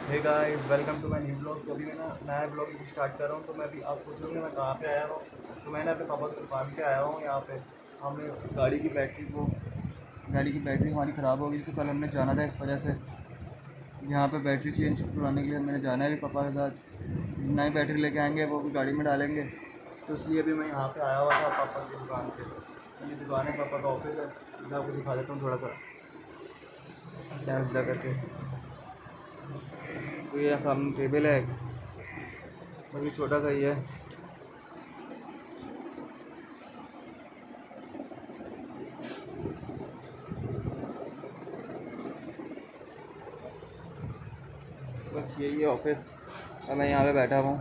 Hey guys, welcome to my new blog. तो अभी मैं ना नया ब्लॉग स्टार्ट कर रहा हूँ। तो मैं अभी आप सोच रहे होंगे मैं कहाँ पे आया हूँ। तो मैंने अपने पापा की दुकान पे आया हूँ। यहाँ पे हमने गाड़ी की बैटरी हमारी ख़राब हो गई, तो कल हमने जाना था। इस वजह से यहाँ पे बैटरी चेंज करवाने के लिए मैंने जाना है भी पापा के साथ। नई बैटरी लेके आएंगे, वो भी गाड़ी में डालेंगे। तो इसलिए अभी मैं यहाँ पे आया हुआ था पापा की दुकान पे। ये दुकान है, पापा का ऑफिस है। मैं आपको दिखा देता हूँ थोड़ा सा क्या करके। तो ये सामने टेबल है, मतलब छोटा सा ही है। बस यही है ऑफिस, और मैं यहाँ पे बैठा हुआ हूँ।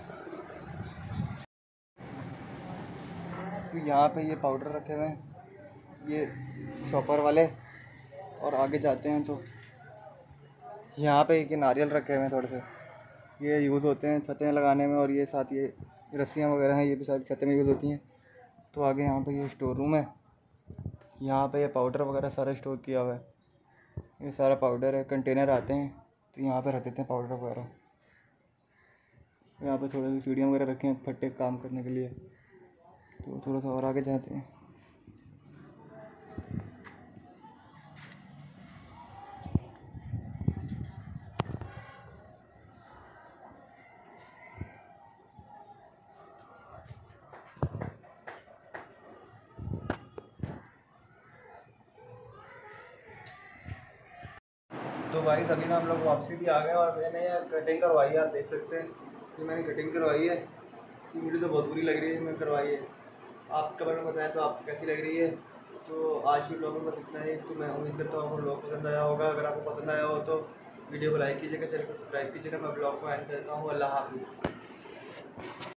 तो यहाँ पे ये पाउडर रखे हुए हैं, ये शॉपर वाले। और आगे जाते हैं तो यहाँ पे ये नारियल रखे हुए हैं थोड़े से, ये यूज़ होते हैं छतें लगाने में। और ये साथ ये रस्सियाँ वगैरह हैं, ये भी सारी छतें में यूज़ होती हैं। तो आगे यहाँ पे ये स्टोर रूम है, यहाँ पे ये पाउडर वगैरह सारा स्टोर किया हुआ है। ये सारा पाउडर है, कंटेनर आते हैं तो यहाँ पे रख देते हैं पाउडर वगैरह। यहाँ पे थोड़ी सी सीढ़ियाँ वगैरह रखे हैं फट्टे काम करने के लिए। तो थोड़ा सा और आगे जाते हैं। तो भाई तभी ना हम लोग वापसी भी आ गए, और मैंने यार कटिंग करवाई है। आप देख सकते हैं कि मैंने कटिंग करवाई है। कि मुझे तो बहुत बुरी लग रही है मैंने करवाई है। आप कमेंट में बताएं तो आपको कैसी लग रही है। तो आज के ब्लॉग में बस इतना ही। तो मैं उम्मीद करता हूँ आपको ब्लॉग पसंद आया होगा। अगर आपको पसंद आया हो तो वीडियो को लाइक कीजिएगा, चैनल को सब्सक्राइब कीजिएगा। मैं ब्लॉग को एंड करता हूँ। अल्लाह हाफिज़।